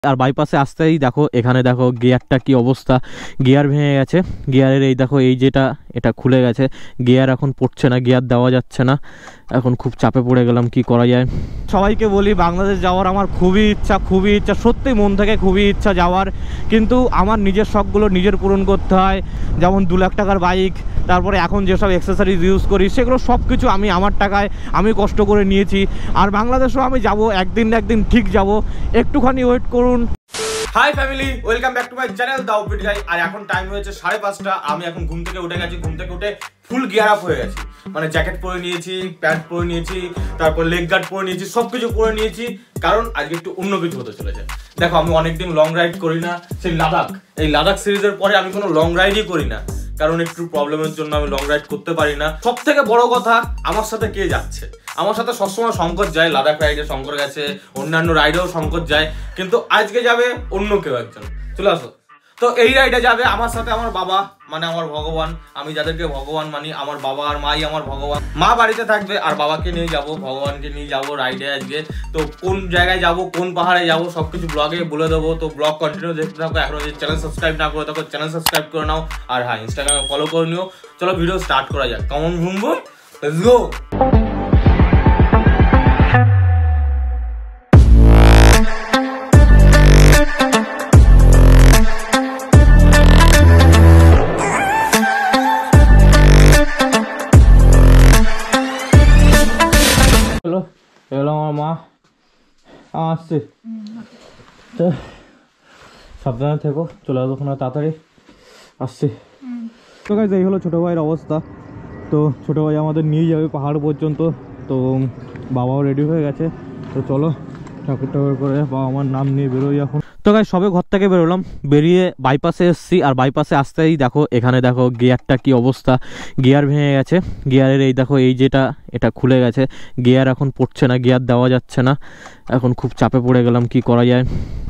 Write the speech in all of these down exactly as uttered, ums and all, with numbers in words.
আর বাইপাসে আসতেই দেখো এখানে দেখো গিয়ারটা কি অবস্থা, গিয়ার ভেঙে গেছে। গিয়ারের এই দেখো এই যেটা এটা খুলে গেছে, গিয়ার এখন পড়ছে না, গিয়ার দেওয়া যাচ্ছে না। এখন খুব চাপে পড়ে গেলাম, কি করা যায়। সবাইকে বলি বাংলাদেশ যাওয়ার আমার খুবই ইচ্ছা, খুবই ইচ্ছা, সত্যি মন থেকে খুবই ইচ্ছা যাওয়ার, কিন্তু আমার নিজের শখগুলো নিজের পূরণ করতে হয়। যেমন দু লাখ টাকার বাইক, তারপরে এখন যেসব অ্যাক্সেসরিজ ইউজ করি সেগুলো সব কিছু আমি আমার টাকায় আমি কষ্ট করে নিয়েছি। আর বাংলাদেশেও আমি যাব, একদিন না একদিন ঠিক যাব, একটুখানি ওয়েট করুন। Hi family, welcome back to my channel the offbeat guy. আর এখন টাইম হয়েছে সাড়ে পাঁচটা। আমি এখন ঘুম থেকে উঠে গেছি, ঘুম থেকে উঠে ফুল গিয়ার আপ হয়ে গেছি। মানে জ্যাকেট পরে নিয়েছি, প্যান্ট পরে নিয়েছি, তারপর লেগ গার্ড পরে নিয়েছি, সব কিছু পরে নিয়েছি, কারণ আজকে একটু অন্য কিছু হতে চলেছে। দেখো আমি অনেকদিন লং রাইড করি না, সেই লাদাখ, এই লাদাখ সিরিজের পরে আমি কোনো লং রাইডই করি না, কারণ একটু প্রবলেমের জন্য আমি লং রাইড করতে পারি না। সব থেকে বড় কথা, আমার সাথে কে যাচ্ছে? আমার সাথে সবসময় শঙ্কর যায়, লাদাখ রাইডে শঙ্কর গেছে, অন্যান্য রাইডেও শঙ্কর যায়, কিন্তু আজকে যাবে অন্য কেউ একজন। চলে আসো। তো এই রাইডে যাবে আমার সাথে আমার বাবা, মানে আমার ভগবান। আমি যাদেরকে ভগবান মানি, আমার বাবা আর মাই আমার ভগবান। মা বাড়িতে থাকবে আর বাবাকে নিয়ে যাব, ভগবানকে নিয়ে যাব রাইডে আজকে। তো কোন জায়গায় যাব, কোন পাহাড়ে যাব, সবকিছু ব্লগে বলে দেবো। তো ব্লগ কন্টিনিউ দেখতে থাকো। এখনো যদি চ্যানেল সাবস্ক্রাইব না করে থাকো চ্যানেল সাবস্ক্রাইব করে নাও, আর হ্যাঁ ইনস্টাগ্রামে ফলো করে নিও। চলো ভিডিও স্টার্ট করা যাক। কেমন ঘুমবো, লেটস গো। এলো আমার মা, আসছে। তো সাবধানে থেকো, চলে আসবো ওখানে তাড়াতাড়ি, আসছে। তো গাইস এই হলো ছোটো ভাইয়ের অবস্থা। তো ছোটো ভাই আমাদের নিয়ে যাবে পাহাড় পর্যন্ত। তো বাবাও রেডি হয়ে গেছে। তো চলো ঠাকুর ঠাকুর করে বাবা আমার নাম নিয়ে বেরোই এখন। তো গাইস সবে ঘর থেকে বেরোলাম, বেরিয়ে বাইপাসে এসছি। আর বাইপাসে আসতেই দেখো এখানে দেখো গিয়ারটা কি অবস্থা, গিয়ার ভেঙে গেছে। গিয়ারের এই দেখো এই যেটা এটা খুলে গেছে, গিয়ার এখন পড়ছে না, গিয়ার দেওয়া যাচ্ছে না। এখন খুব চাপে পড়ে গেলাম, কি করা যায়।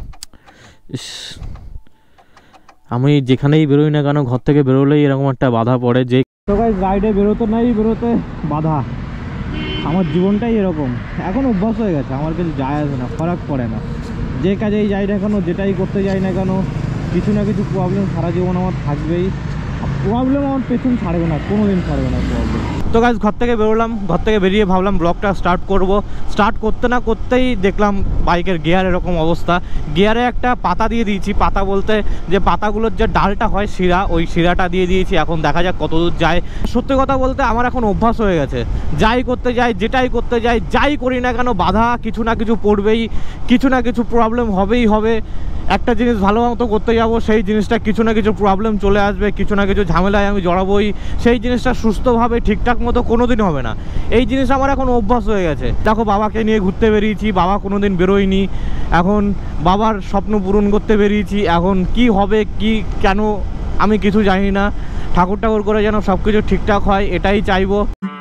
আমি যেখানেই বেরোই না কেন, ঘর থেকে বেরোলেই এরকম একটা বাধা পড়ে। যে তো গাইস রাইডে বেরোতে নাই বেরোতে বাধা, আমার জীবনটাই এরকম। এখন অভ্যাস হয়ে গেছে, আমার কিছু যায় আসে না, ফরাক পড়ে না। যে কাজেই যাই না কেন, যেটাই করতে যাই না কেন, কিছু না কিছু প্রবলেম সারা জীবন আমার থাকবেই। প্রবলেম আমার পেছন ছাড়বে না, কোনো দিন ছাড়বে না প্রবলেম। তো গাইস ঘর থেকে বেরোলাম, ঘর থেকে বেরিয়ে ভাবলাম ব্লগটা স্টার্ট করব। স্টার্ট করতে না করতেই দেখলাম বাইকের গিয়ার এরকম অবস্থা। গিয়ারে একটা পাতা দিয়ে দিয়েছি, পাতা বলতে যে পাতাগুলোর যে ডালটা হয় শিরা, ওই শিরাটা দিয়ে দিয়েছি। এখন দেখা যাক কতদূর যায়। সত্যি কথা বলতে আমার এখন অভ্যাস হয়ে গেছে, যাই করতে যাই, যেটাই করতে যাই, যাই করি না কেন বাধা কিছু না কিছু পড়বেই, কিছু না কিছু প্রবলেম হবেই হবে। একটা জিনিস ভালো মতো করতে যাব, সেই জিনিসটা কিছু না কিছু প্রবলেম চলে আসবে, কিছু না কিছু ঝামেলায় আমি জড়াবোই। সেই জিনিসটা সুস্থভাবে ঠিকঠাক মতো কোনো দিন হবে না। এই জিনিস আমার এখন অভ্যাস হয়ে গেছে। দেখো বাবাকে নিয়ে ঘুরতে বেরিয়েছি, বাবা কোনো দিন বেরোয়নি, এখন বাবার স্বপ্ন পূরণ করতে বেরিয়েছি। এখন কি হবে কি কেন আমি কিছু জানি না, ঠাকুর ঠাকুর করে যেন সব কিছু ঠিকঠাক হয় এটাই চাইবো।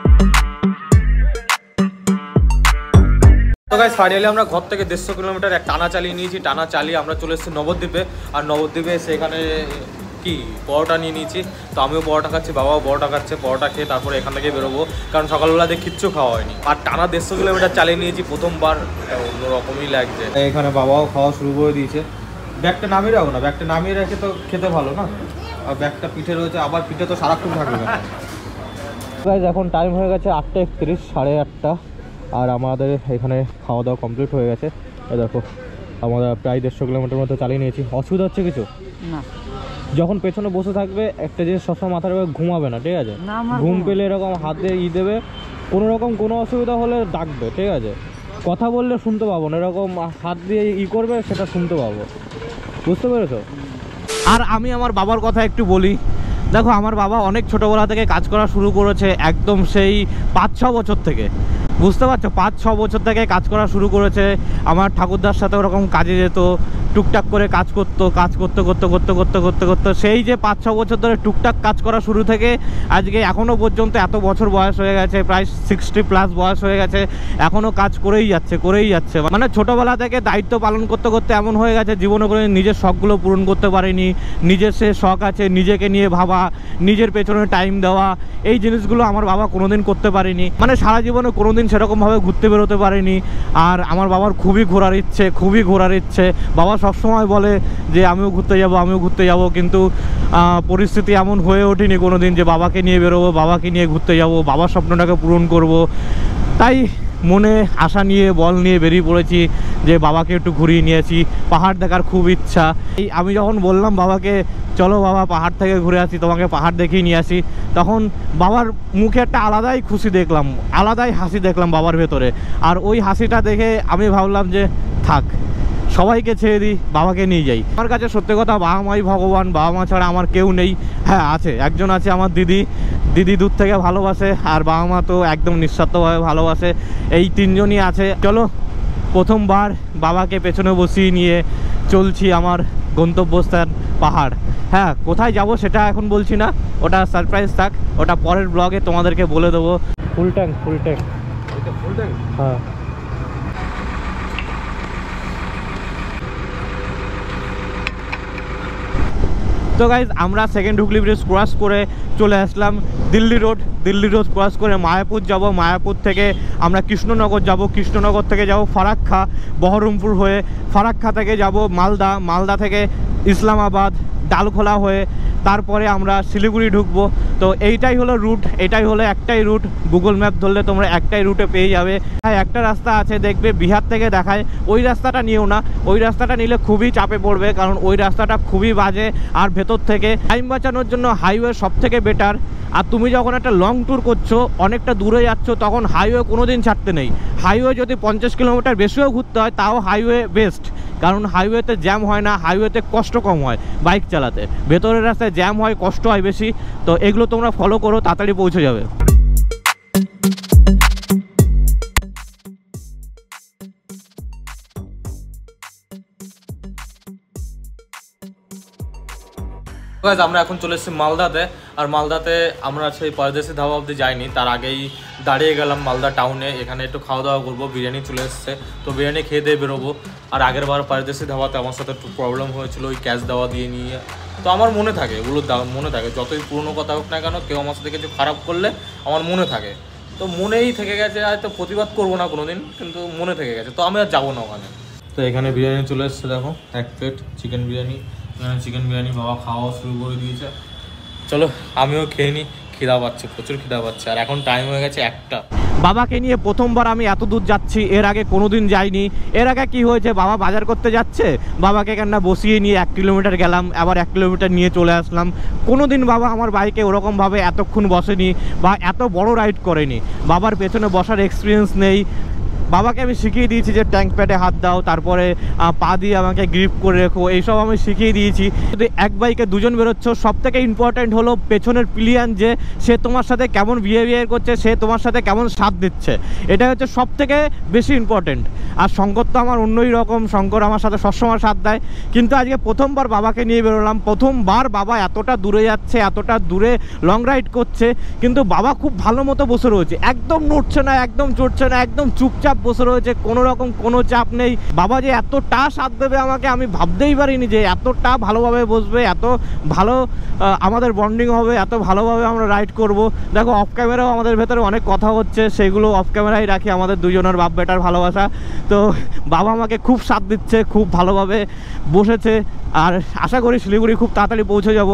তো গাইস ফাইনালি আমরা ঘর থেকে দেড়শো কিলোমিটার এক টানা চালিয়ে নিয়েছি। টানা চালিয়ে আমরা চলে এসেছি নবদ্বীপে। আর নবদ্বীপে সেখানে কি পরোটা নিয়ে নিয়েছি। তো আমিও পরোটা খাচ্ছি, বাবাও পরোটা খাচ্ছে। পরোটা খেয়ে তারপরে এখান থেকে বেরোবো, কারণ সকালবেলা দিয়ে কিচ্ছু খাওয়া হয়নি। আর টানা দেড়শো কিলোমিটার চালিয়ে নিয়েছি, প্রথমবার, অন্যরকমই লাগছে। এখানে বাবাও খাওয়া শুরু করে দিয়েছে। ব্যাগটা নামিয়ে রাখো না, ব্যাগটা নামিয়ে রেখে তো খেতে ভালো না। আর ব্যাগটা পিঠে রয়েছে, আবার পিঠে তো সারাক্ষণ থাকবে না। গাইস এখন টাইম হয়ে গেছে আটটা একত্রিশ, সাড়ে আটটা। আর আমাদের এখানে খাওয়া দাওয়া কমপ্লিট হয়ে গেছে। এই দেখো আমরা প্রায় দেড়শো কিলোমিটার মতো চালিয়ে নিয়েছি। অসুবিধা হচ্ছে কিছু না? যখন পেছনে বসে থাকবে একটা জিনিস সবসময় মাথার উপরে ঘুমাবে না, ঠিক আছে? ঘুম পেলে এরকম হাতে ই দেবে, কোনো রকম কোনো অসুবিধা হলে ডাকবে, ঠিক আছে? কথা বললে শুনতে পাবো না, এরকম হাত দিয়ে ই করবে সেটা শুনতে পাবো, বুঝতে পেরেছো? আর আমি আমার বাবার কথা একটু বলি। দেখো আমার বাবা অনেক ছোটোবেলা থেকে কাজ করা শুরু করেছে, একদম সেই পাঁচ ছ বছর থেকে, বুঝতে পারছো? পাঁচ ছ বছর থেকে কাজ করা শুরু করেছে। আমার ঠাকুরদার সাথে ওরকম কাজে যেত, টুকটাক করে কাজ করতো, কাজ করতে করতে করতে করতে করতে করতে সেই যে পাঁচ ছ বছর ধরে টুকটাক কাজ করা শুরু থেকে আজকে এখনও পর্যন্ত এত বছর বয়স হয়ে গেছে, প্রায় সিক্সটি প্লাস বয়স হয়ে গেছে, এখনও কাজ করেই যাচ্ছে করেই যাচ্ছে মানে ছোটোবেলা থেকে দায়িত্ব পালন করতে করতে এমন হয়ে গেছে জীবনে করে নিজের শখগুলো পূরণ করতে পারেনি। নিজের সে শখ আছে, নিজেকে নিয়ে ভাবা, নিজের পেছনে টাইম দেওয়া, এই জিনিসগুলো আমার বাবা কোনোদিন করতে পারেনি। মানে সারা জীবনে কোনোদিন সেরকমভাবে ঘুরতে বেরোতে পারেনি। আর আমার বাবার খুবই ঘোরার ইচ্ছে, খুবই ঘোরার ইচ্ছে। বাবা সবসময় বলে যে আমিও ঘুরতে যাব আমিও ঘুরতে যাব, কিন্তু পরিস্থিতি এমন হয়ে ওঠেনি কোনো দিন যে বাবাকে নিয়ে বেরোবো, বাবাকে নিয়ে ঘুরতে যাব, বাবার স্বপ্নটাকে পূরণ করব। তাই মনে আশা নিয়ে বল নিয়ে বেরিয়ে পড়েছি যে বাবাকে একটু ঘুরিয়ে নিয়েছি। পাহাড় দেখার খুব ইচ্ছা। এই আমি যখন বললাম বাবাকে চলো বাবা পাহাড় থেকে ঘুরে আসি, তোমাকে পাহাড় দেখিয়ে নিয়ে আসি, তখন বাবার মুখে একটা আলাদাই খুশি দেখলাম, আলাদাই হাসি দেখলাম বাবার ভেতরে। আর ওই হাসিটা দেখে আমি ভাবলাম যে থাক, সবাইকে ছেড়ে দিই, বাবাকে নিয়ে যাই। আমার কাছে সত্যি কথা বাবা মাই ভগবান, বাবা মা ছাড়া আমার কেউ নেই। হ্যাঁ আছে, একজন আছে আমার দিদি, দিদি দূর থেকে ভালোবাসে, আর বাবা মা তো একদম নিঃস্বার্থভাবে ভালোবাসে। এই তিনজনই আছে। চলো প্রথমবার বাবাকে পেছনে বসিয়ে নিয়ে চলছি আমার গন্তব্যস্থান পাহাড়। হ্যাঁ কোথায় যাব সেটা এখন বলছি না, ওটা সারপ্রাইজ থাক, ওটা পরের ব্লগে তোমাদেরকে বলে দেবো। Full tank full tank full tank হ্যাঁ। তো গাইজ আমরা সেকেন্ড হুগলি ব্রিজ ক্রস করে চলে আসলাম Delhi road. Delhi road cross করে মায়াপুর যাব, মায়াপুর থেকে আমরা কৃষ্ণনগর যাব, কৃষ্ণনগর থেকে যাব ফারাক্কা, বহরমপুর হয়ে ফারাক্কা থেকে যাব মালদা, মালদা থেকে ইসলামাবাদ, ডালখোলা হয়ে তারপরে আমরা শিলিগুড়ি ঢুকবো। তো এইটাই হলো রুট, এটাই হলো একটাই রুট। গুগল ম্যাপ ধরলে তোমরা একটাই রুটে পেয়ে যাবে। হ্যাঁ একটা রাস্তা আছে দেখবে বিহার থেকে দেখায়, ওই রাস্তাটা নিও না, ওই রাস্তাটা নিলে খুবই চাপে পড়বে, কারণ ওই রাস্তাটা খুবই বাজে। আর ভেতর থেকে টাইম বাঁচানোর জন্য হাইওয়ে সব থেকে বেটার। আর তুমি যখন একটা লং ট্যুর করছো, অনেকটা দূরে যাচ্ছ, তখন হাইওয়ে কোনো দিন ছাড়তে নেই। হাইওয়ে যদি পঞ্চাশ কিলোমিটার বেশিও ঘুরতে হয় তাও হাইওয়ে বেস্ট, কারণ হাইওয়েতে জ্যাম হয় না, হাইওয়েতে কষ্ট কম হয় বাইক চালাতে। ভেতরের রাস্তায় জ্যাম হয়, কষ্ট হয় বেশি। তো এগুলো তোমরা ফলো করো, তাড়াতাড়ি পৌঁছে যাবে। আমরা এখন চলে এসেছি মালদাতে। আর মালদাতে আমরা সেই পরদেশি ধাবা অবধি যাইনি, তার আগেই দাঁড়িয়ে গেলাম মালদা টাউনে। এখানে একটু খাওয়া দাওয়া করবো, বিরিয়ানি চলে এসছে, তো বিরিয়ানি খেয়ে দিয়ে বেরোবো। আর আগের বার পরদেশি ধাবাতে আমার সাথে একটু প্রবলেম হয়েছিল ওই ক্যাশ দেওয়া দিয়ে নিয়ে। তো আমার মনে থাকে, ওগুলো মনে থাকে, যতই পুরনো কথা হোক না কেন, কেউ আমার সাথে কিছু খারাপ করলে আমার মনে থাকে। তো মনেই থেকে গেছে, হয়তো প্রতিবাদ করবো না কোনো দিন, কিন্তু মনে থেকে গেছে, তো আমি আর যাবো না ওখানে। তো এখানে বিরিয়ানি চলে এসছে, দেখো এক প্লেট চিকেন বিরিয়ানি। এখানে চিকেন বিরিয়ানি বাবা খাওয়া শুরু করে দিয়েছে। চলো আমিও খেয়ে নিই, খিদা পাচ্ছে, প্রচুর খিদা পাচ্ছে। আর এখন টাইম হয়ে গেছে একটা। বাবাকে নিয়ে প্রথমবার আমি এত দূর যাচ্ছি, এর আগে কোনোদিন যাইনি। এর আগে কি হয়েছে, বাবা বাজার করতে যাচ্ছে, বাবাকে এখানে বসিয়ে নিয়ে এক কিলোমিটার গেলাম, আবার এক কিলোমিটার নিয়ে চলে আসলাম। কোনোদিন বাবা আমার বাইকে ওরকমভাবে এতক্ষণ বসেনি বা এত বড় রাইড করেনি। বাবার পেছনে বসার এক্সপিরিয়েন্স নেই। বাবাকে আমি শিখিয়ে দিয়েছি যে ট্যাঙ্ক প্যাডে হাত দাও, তারপরে পা দিয়ে আমাকে গ্রিপ করে রেখো, এইসব আমি শিখিয়ে দিয়েছি। যদি এক বাইকে দুজন বেরোচ্ছ, সব থেকে ইম্পর্ট্যান্ট হলো পেছনের পিলিয়ান, যে সে তোমার সাথে কেমন বিহেভিয়ার করছে, সে তোমার সাথে কেমন সাথ দিচ্ছে, এটা হচ্ছে সব থেকে বেশি ইম্পর্ট্যান্ট। আর শঙ্কর তো আমার অন্যই রকম, শঙ্কর আমার সাথে সবসময় সাথ দেয়। কিন্তু আজকে প্রথমবার বাবাকে নিয়ে বেরোলাম, প্রথমবার বাবা এতটা দূরে যাচ্ছে, এতটা দূরে লং রাইড করছে, কিন্তু বাবা খুব ভালো মতো বসে রয়েছে, একদম নড়ছে না, একদম চড়ছে না, একদম চুপচাপ বসে রয়েছে, কোনো রকম কোনো চাপ নেই। বাবা যে এতটা সাথ দেবে আমাকে, আমি ভাবতেই পারিনি যে এতটা ভালোভাবে বসবে, এত ভালো আমাদের বন্ডিং হবে, এত ভালোভাবে আমরা রাইড করব। দেখো অফ ক্যামেরাও আমাদের ভেতরে অনেক কথা হচ্ছে, সেগুলো অফ ক্যামেরাই রাখি, আমাদের দুজনের বাপ বেটার ভালোবাসা। তো বাবা আমাকে খুব সাথ দিচ্ছে, খুব ভালোভাবে বসেছে। আর আশা করি শিলিগুড়ি খুব তাড়াতাড়ি পৌঁছে যাব।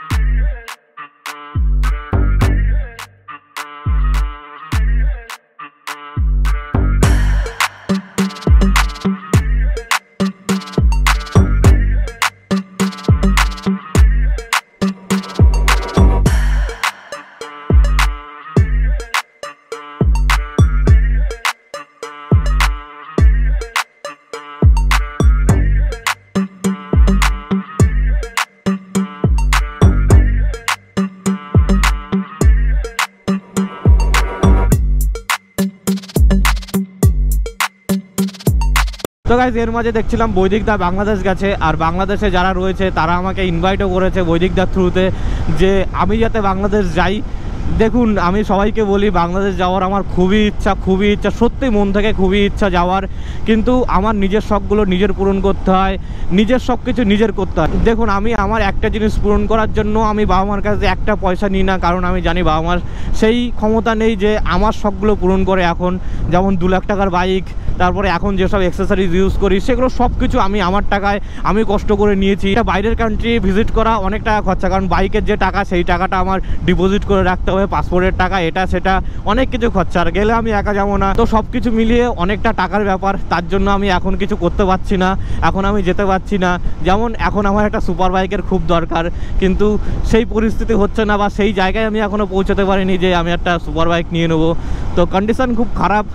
তো গাইজ এর মাঝে দেখছিলাম বৈদিকদা বাংলাদেশ গেছে, আর বাংলাদেশে যারা রয়েছে তারা আমাকে ইনভাইটও করেছে বৈদিকদার থ্রুতে যে আমি যাতে বাংলাদেশ যাই। দেখুন আমি সবাইকে বলি বাংলাদেশ যাওয়ার আমার খুবই ইচ্ছা খুবই ইচ্ছা সত্যি মন থেকে খুবই ইচ্ছা যাওয়ার, কিন্তু আমার নিজের শখগুলো নিজের পূরণ করতে হয়, নিজের সব কিছু নিজের করতে হয়। দেখুন আমি আমার একটা জিনিস পূরণ করার জন্য আমি বাবা মার কাছে একটা পয়সা নিই না, কারণ আমি জানি বাবা মার সেই ক্ষমতা নেই যে আমার শখগুলো পূরণ করে। এখন যেমন দু লাখ টাকার বাইক, তারপরে এখন যেসব অ্যাক্সেসরিজ ইউজ করি সেগুলো সব কিছু আমি আমার টাকায় আমি কষ্ট করে নিয়েছি। এটা বাইরের কান্ট্রি ভিজিট করা অনেক টাকা খরচা, কারণ বাইকের যে টাকা সেই টাকাটা আমার ডিপোজিট করে রাখতে হবে, পাসপোর্টের টাকা, এটা সেটা অনেক কিছু খরচা। আর গেলে আমি একা যাবো না, তো সব কিছু মিলিয়ে অনেকটা টাকার ব্যাপার। তার জন্য আমি এখন কিছু করতে পারছি না, এখন আমি যেতে পারছি না। যেমন এখন আমার একটা সুপার বাইকের খুব দরকার, কিন্তু সেই পরিস্থিতি হচ্ছে না, বা সেই জায়গায় আমি এখনও পৌঁছাতে পারিনি যে আমি একটা সুপার বাইক নিয়ে নেবো। তো কন্ডিশন খুব খারাপ,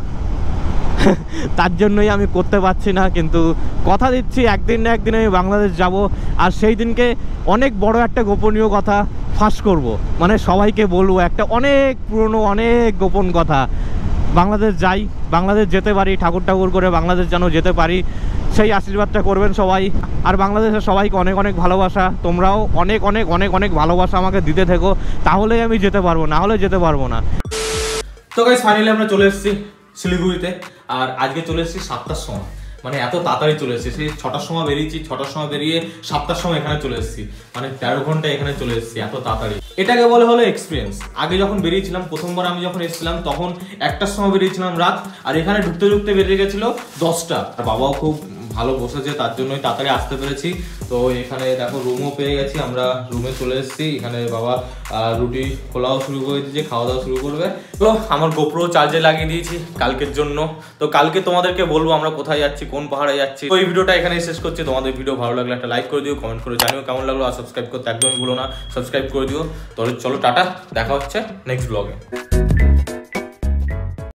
তার জন্যই আমি করতে পারছি না। কিন্তু কথা দিচ্ছি একদিন না একদিন আমি বাংলাদেশ যাব, আর সেই দিনকে অনেক বড় একটা গোপনীয় কথা ফাঁস করব, মানে সবাইকে বলবো একটা অনেক পুরনো অনেক গোপন কথা। বাংলাদেশ যাই, বাংলাদেশ যেতে পারি, ঠাকুর ঠাকুর করে বাংলাদেশ যেন যেতে পারি, সেই আশীর্বাদটা করবেন সবাই। আর বাংলাদেশের সবাইকে অনেক অনেক ভালোবাসা, তোমরাও অনেক অনেক অনেক অনেক ভালোবাসা আমাকে দিতে থেকো, তাহলেই আমি যেতে পারবো, না হলে যেতে পারবো না। তো গাইস ফাইনালি আমরা চলে এসেছি শিলিগুড়িতে, আর আজকে চলে এসেছি সাতটার সময়, মানে এত তাড়াতাড়ি চলে এসেছি। সেই ছটার সময় বেরিয়েছি, ছটার সময় বেরিয়ে সাতটার সময় এখানে চলে এসেছি, মানে তেরো ঘন্টা এখানে চলে এসেছি এত তাড়াতাড়ি। এটাকে বলে হলো এক্সপিরিয়েন্স। আগে যখন বেরিয়েছিলাম প্রথমবার আমি যখন এসেছিলাম তখন একটার সময় বেরিয়েছিলাম রাত, আর এখানে ঢুকতে ঢুকতে বেরিয়ে গেছিল দশটা। আর বাবাও খুব ভালো বসেছে, তার জন্যই তাড়াতাড়ি আসতে পেরেছি। তো এখানে দেখো রুমও পেয়ে গেছি, আমরা রুমে চলে এসেছি। এখানে বাবা রুটি খোলাও শুরু করে দিয়েছে, খাওয়া দাওয়া শুরু করবে। তো আমার গোপ্রো চার্জে লাগিয়ে দিয়েছি কালকের জন্য। তো কালকে তোমাদেরকে বলবো আমরা কোথায় যাচ্ছি, কোন পাহাড়ে যাচ্ছি। তো এই ভিডিওটা এখানে শেষ করছি। তোমাদের ভিডিও ভালো লাগলে একটা লাইক করে দিও, কমেন্ট করে জানিও কেমন লাগলো, আর সাবস্ক্রাইব করতে একদমই ভুলো না, সাবস্ক্রাইব করে দিও। তাহলে চলো টাটা, দেখা হচ্ছে নেক্সট ব্লগে।